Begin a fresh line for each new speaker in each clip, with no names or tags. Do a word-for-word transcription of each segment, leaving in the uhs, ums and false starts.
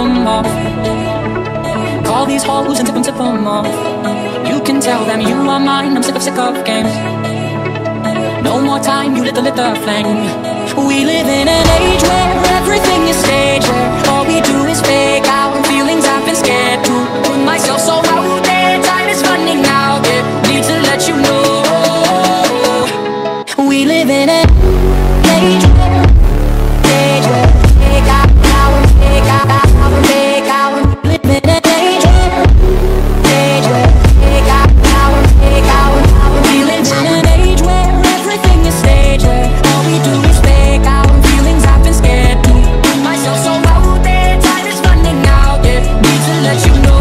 them off. Call these hoes and tip them, tip them off. You can tell them you are mine, I'm sick of, sick of games. No more time, you lit the, lit the flame. We live in an age where everything is staged, where all we do is fake out feelings I've been scared to put myself so out there. Time is running out, yeah, need to let you know. We live in an age where, age where fake out, out, fake out, out, fake out. Live in an age where, age where fake out, out, fake out. We live in an age where everything is staged, where all we do is fake out feelings I've been scared to put myself so out there. Time is running out, yeah, need to let you know.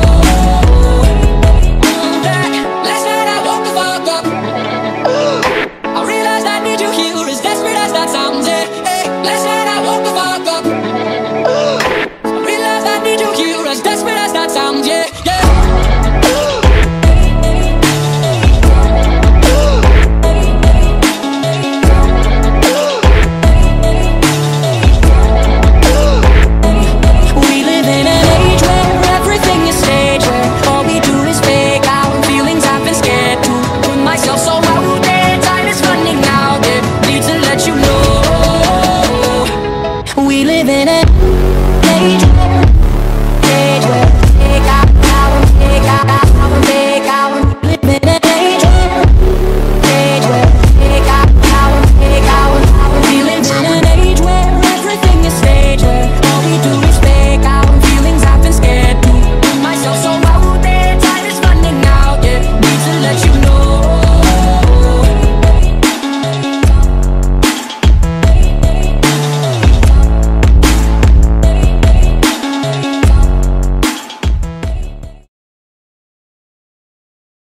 That last night I woke the fuck up. I realized I need you here, as desperate as that sounds, yeah. Hey, last night I woke the fuck up. I realized I need you here, as desperate as that sounds, yeah.